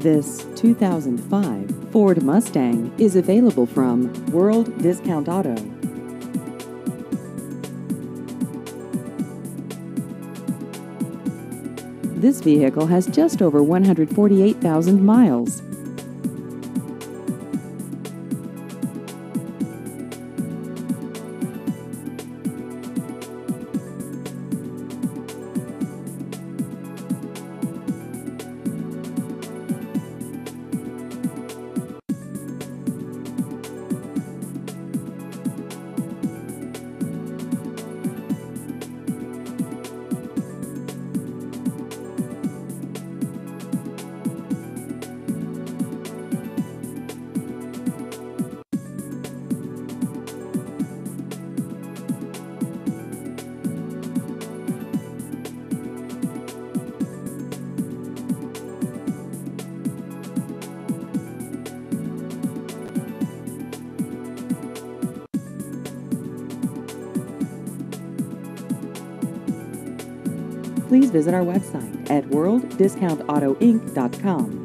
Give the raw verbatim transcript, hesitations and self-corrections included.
This two thousand five Ford Mustang is available from World Discount Auto. This vehicle has just over one hundred forty-eight thousand miles. Please visit our website at world discount auto inc dot com.